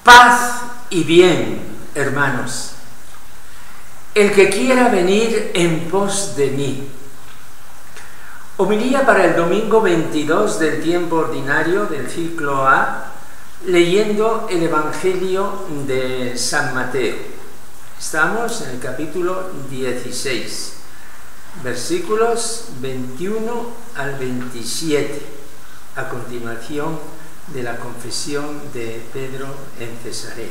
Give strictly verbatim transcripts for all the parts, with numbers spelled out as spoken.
Paz y bien, hermanos. El que quiera venir en pos de mí. Homilía para el domingo veintidós del tiempo ordinario del ciclo A, leyendo el Evangelio de San Mateo. Estamos en el capítulo dieciséis, versículos veintiuno al veintisiete, a continuación de la confesión de Pedro en Cesarea.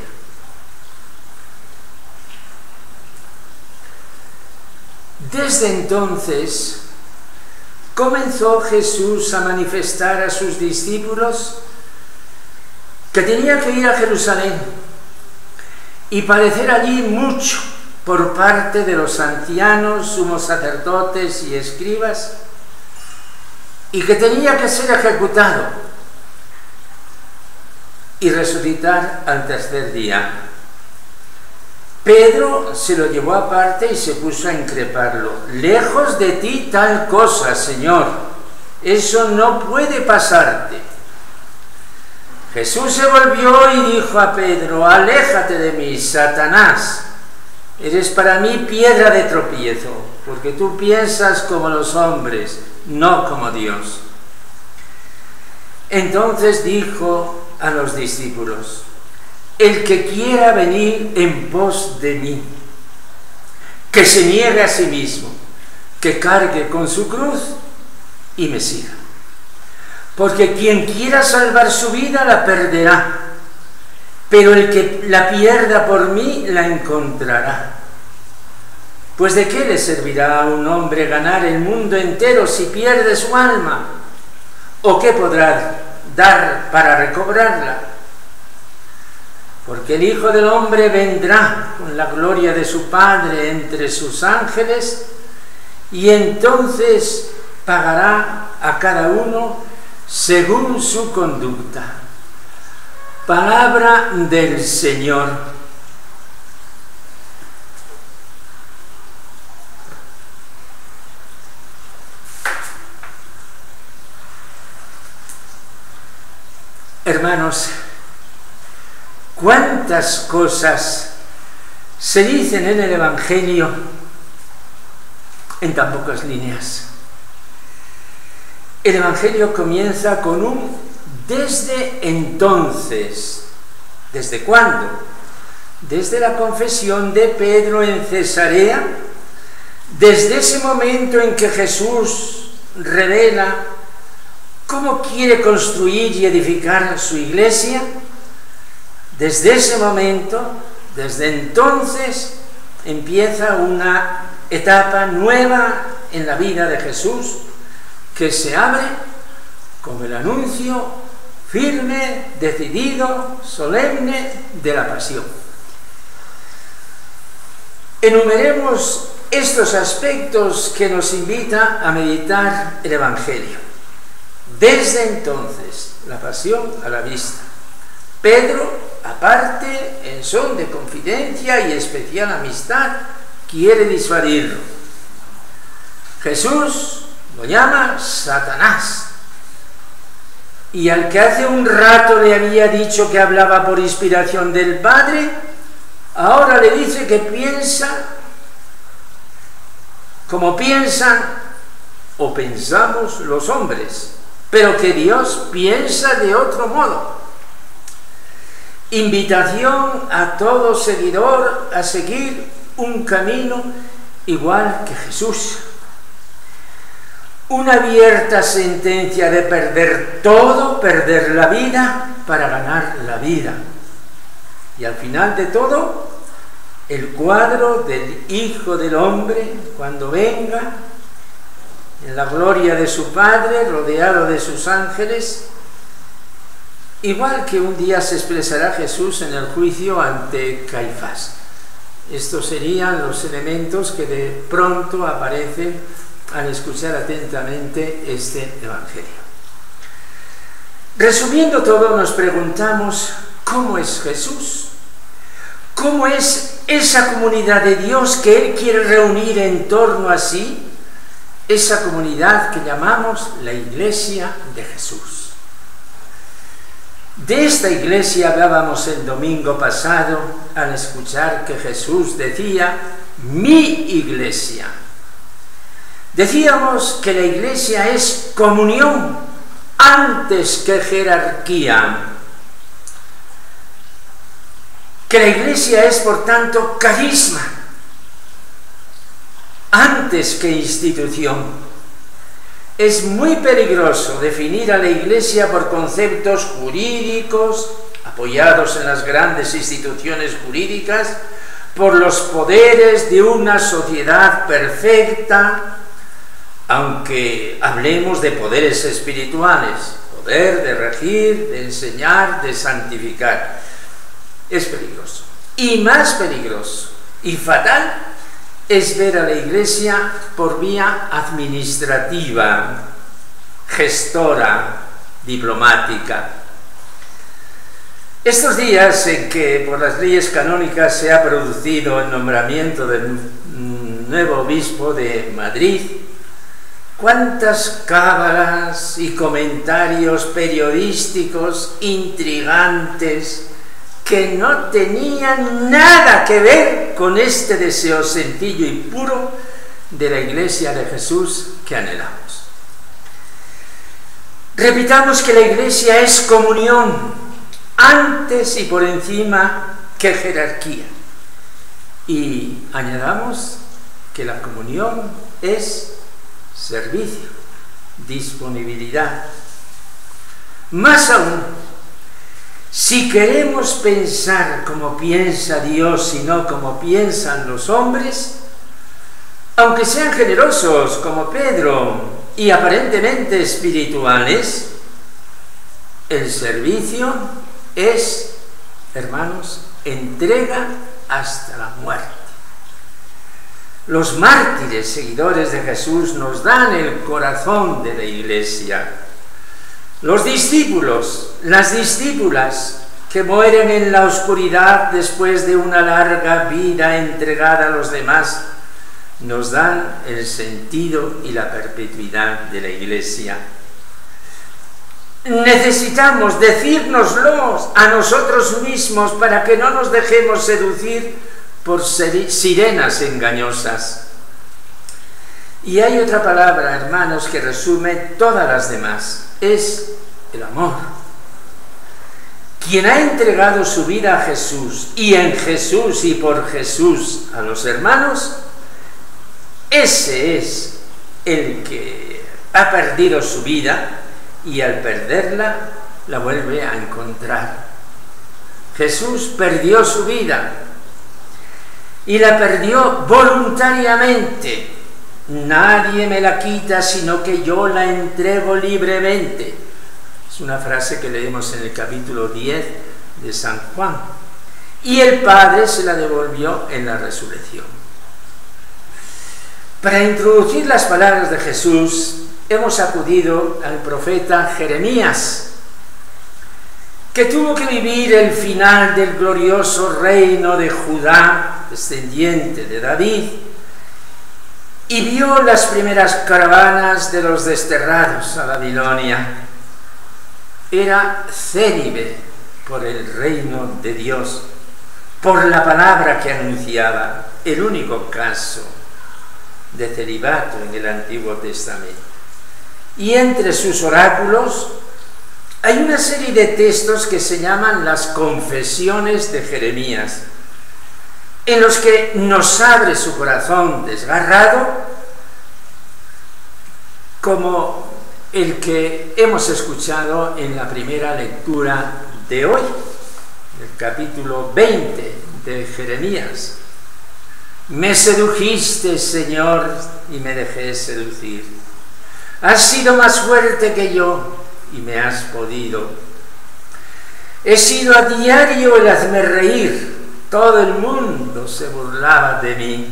Desde entonces comenzó Jesús a manifestar a sus discípulos que tenía que ir a Jerusalén y padecer allí mucho por parte de los ancianos, sumos sacerdotes y escribas, y que tenía que ser ejecutado y resucitar al tercer día. Pedro se lo llevó aparte y se puso a increparlo. Lejos de ti tal cosa, Señor, eso no puede pasarte. Jesús se volvió y dijo a Pedro: aléjate de mí, Satanás, eres para mí piedra de tropiezo, porque tú piensas como los hombres, no como Dios. Entonces dijo a los discípulos: el que quiera venir en pos de mí, que se niegue a sí mismo, que cargue con su cruz y me siga. Porque quien quiera salvar su vida la perderá, pero el que la pierda por mí la encontrará. Pues ¿de qué le servirá a un hombre ganar el mundo entero si pierde su alma? ¿O qué podrá dar para recobrarla? Porque el Hijo del Hombre vendrá con la gloria de su Padre entre sus ángeles, y entonces pagará a cada uno según su conducta. Palabra del Señor. Hermanos, cuántas cosas se dicen en el Evangelio en tan pocas líneas. El Evangelio comienza con un desde entonces. ¿Desde cuándo? Desde la confesión de Pedro en Cesarea, desde ese momento en que Jesús revela cómo quiere construir y edificar su iglesia. Desde ese momento, desde entonces, empieza una etapa nueva en la vida de Jesús, que se abre con el anuncio firme, decidido, solemne de la pasión. Enumeremos estos aspectos que nos invita a meditar el Evangelio. Desde entonces, la pasión a la vista. Pedro, aparte, en son de confidencia y especial amistad, quiere disuadirlo. Jesús lo llama Satanás. Y al que hace un rato le había dicho que hablaba por inspiración del Padre, ahora le dice que piensa como piensan o pensamos los hombres, pero que Dios piensa de otro modo. Invitación a todo seguidor a seguir un camino igual que Jesús. Una abierta sentencia de perder todo, perder la vida para ganar la vida. Y al final de todo, el cuadro del Hijo del Hombre cuando venga en la gloria de su Padre, rodeado de sus ángeles, igual que un día se expresará Jesús en el juicio ante Caifás. Estos serían los elementos que de pronto aparecen al escuchar atentamente este Evangelio. Resumiendo todo, nos preguntamos: ¿cómo es Jesús? ¿Cómo es esa comunidad de Dios que Él quiere reunir en torno a sí? Esa comunidad que llamamos la Iglesia de Jesús. De esta iglesia hablábamos el domingo pasado al escuchar que Jesús decía, mi iglesia. Decíamos que la iglesia es comunión antes que jerarquía. Que la iglesia es, por tanto, carisma antes que institución. Es muy peligroso definir a la iglesia por conceptos jurídicos, apoyados en las grandes instituciones jurídicas, por los poderes de una sociedad perfecta, aunque hablemos de poderes espirituales, poder de regir, de enseñar, de santificar. Es peligroso. Y más peligroso y fatal es ver a la iglesia por vía administrativa, gestora, diplomática. Estos días en que por las leyes canónicas se ha producido el nombramiento del nuevo obispo de Madrid, cuántas cábalas y comentarios periodísticos intrigantes que no tenían nada que ver con este deseo sencillo y puro de la Iglesia de Jesús que anhelamos. Repitamos que la Iglesia es comunión antes y por encima que jerarquía. Y añadamos que la comunión es servicio, disponibilidad. Más aún, si queremos pensar como piensa Dios y no como piensan los hombres, aunque sean generosos como Pedro y aparentemente espirituales, el servicio es, hermanos, entrega hasta la muerte. Los mártires seguidores de Jesús nos dan el corazón de la Iglesia. Los discípulos, las discípulas que mueren en la oscuridad después de una larga vida entregada a los demás, nos dan el sentido y la perpetuidad de la Iglesia. Necesitamos decírnoslo a nosotros mismos para que no nos dejemos seducir por sirenas engañosas. Y hay otra palabra, hermanos, que resume todas las demás. Es el amor. Quien ha entregado su vida a Jesús y en Jesús y por Jesús a los hermanos, ese es el que ha perdido su vida y al perderla la vuelve a encontrar. Jesús perdió su vida y la perdió voluntariamente. Nadie me la quita, sino que yo la entrego libremente. Es una frase que leemos en el capítulo diez de San Juan. Y el Padre se la devolvió en la resurrección. Para introducir las palabras de Jesús, hemos acudido al profeta Jeremías, que tuvo que vivir el final del glorioso reino de Judá, descendiente de David, y vio las primeras caravanas de los desterrados a Babilonia. Era célibe por el reino de Dios, por la palabra que anunciaba, el único caso de celibato en el Antiguo Testamento. Y entre sus oráculos hay una serie de textos que se llaman las confesiones de Jeremías, en los que nos abre su corazón desgarrado, como el que hemos escuchado en la primera lectura de hoy, el capítulo veinte de Jeremías. Me sedujiste, Señor, y me dejé seducir. Has sido más fuerte que yo y me has podido. He sido a diario el hazme reír. Todo el mundo se burlaba de mí.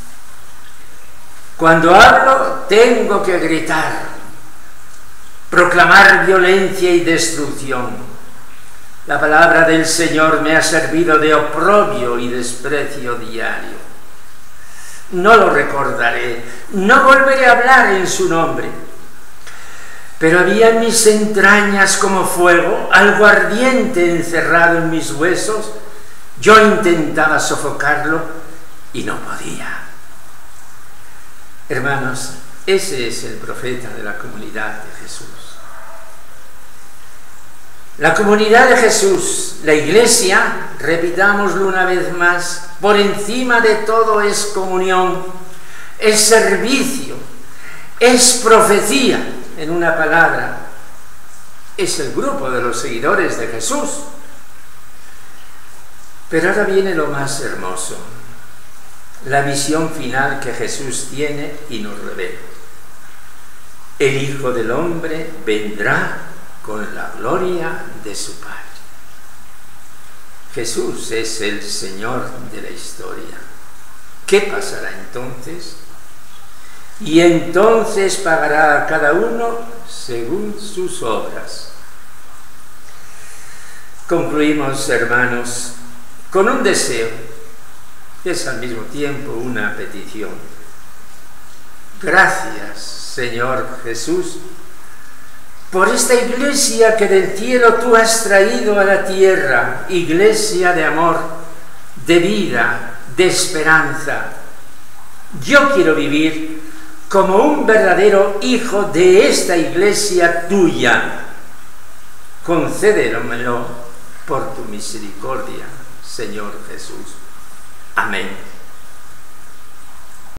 Cuando hablo, tengo que gritar, proclamar violencia y destrucción. La palabra del Señor me ha servido de oprobio y desprecio diario. No lo recordaré, no volveré a hablar en su nombre. pero había en mis entrañas como fuego, algo ardiente encerrado en mis huesos. Yo intentaba sofocarlo y no podía. Hermanos, ese es el profeta de la comunidad de Jesús. La comunidad de Jesús, la iglesia, repitámoslo una vez más, por encima de todo es comunión, es servicio, es profecía, en una palabra, es el grupo de los seguidores de Jesús. Pero ahora viene lo más hermoso, la visión final que Jesús tiene y nos revela. El Hijo del Hombre vendrá con la gloria de su Padre. Jesús es el Señor de la historia. ¿Qué pasará entonces? Y entonces pagará a cada uno según sus obras. Concluimos, hermanos, con un deseo, que es al mismo tiempo una petición. Gracias, Señor Jesús, por esta iglesia que del cielo tú has traído a la tierra, iglesia de amor, de vida, de esperanza. Yo quiero vivir como un verdadero hijo de esta iglesia tuya. Concédemelo por tu misericordia, Señor Jesús. Amén.